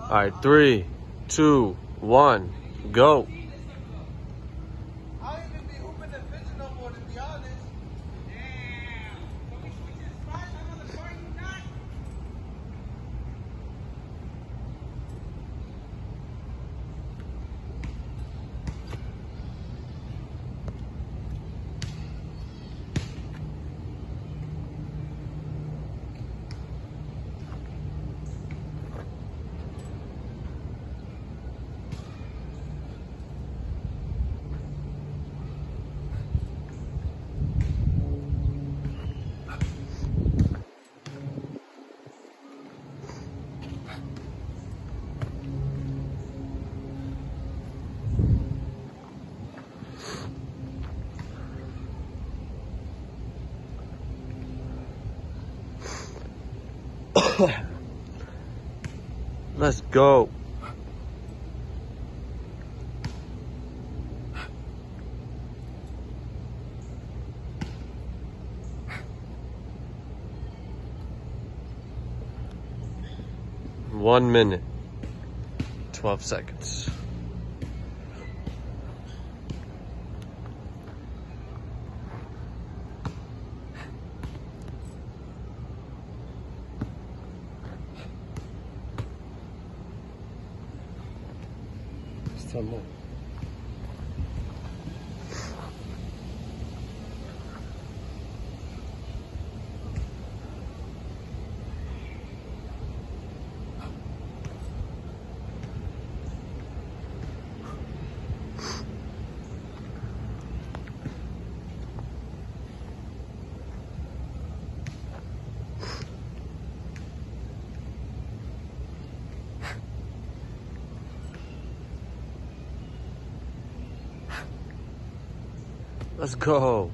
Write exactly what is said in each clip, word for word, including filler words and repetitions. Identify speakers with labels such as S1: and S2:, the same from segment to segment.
S1: All right, three, two, one, go.
S2: I don't even be hooping the pigeon no more, to be honest.
S3: Damn. Can we switch the spots? I'm on the bar, you not?
S1: Let's go. One minute, twelve seconds.
S4: It's ten more.
S1: Let's go.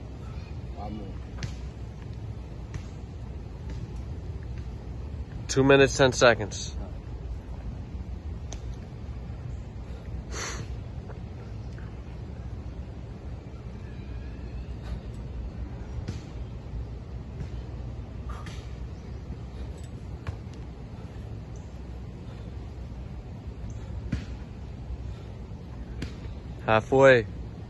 S1: Two minutes, ten seconds. Halfway.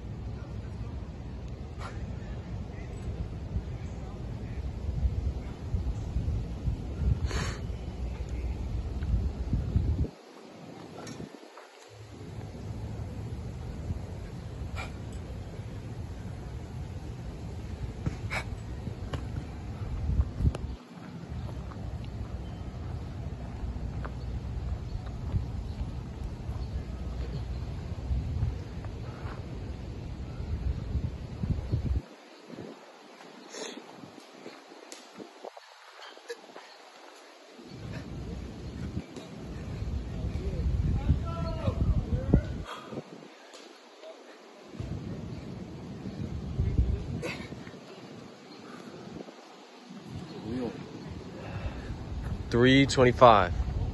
S1: Three twenty-five.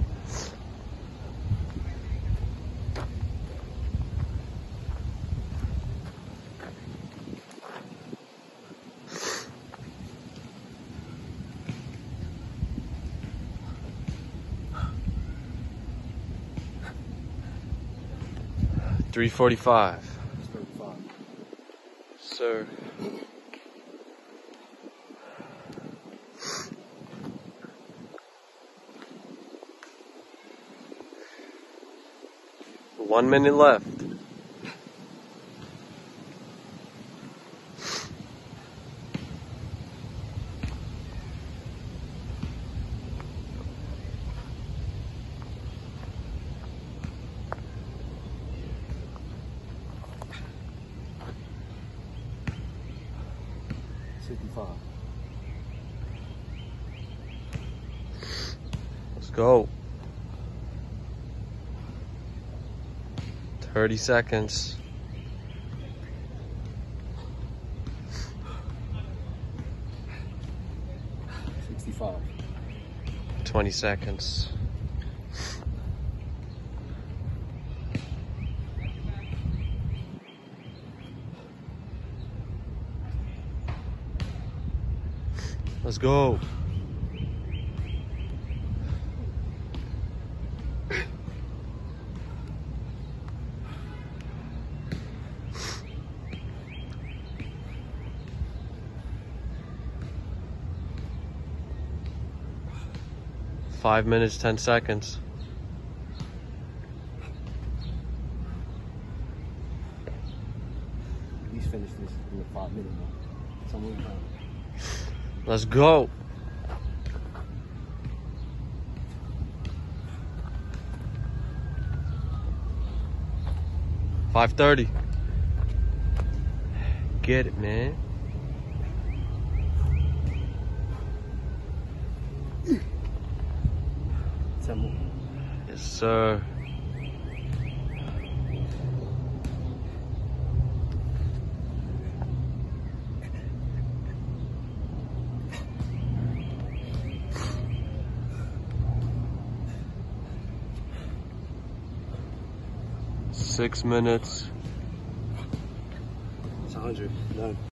S1: Three forty-five. Sir. One minute left.
S4: sixty-five.
S1: Let's go. thirty seconds.
S4: sixty-five.
S1: twenty seconds. Let's go. Five minutes, ten seconds.
S4: At least finish this in the five minute mark. Somewhere around.
S1: Let's go. five thirty. Get it, man.
S4: Ten more.
S1: Yes, sir. Six minutes.
S4: It's a hundred. None.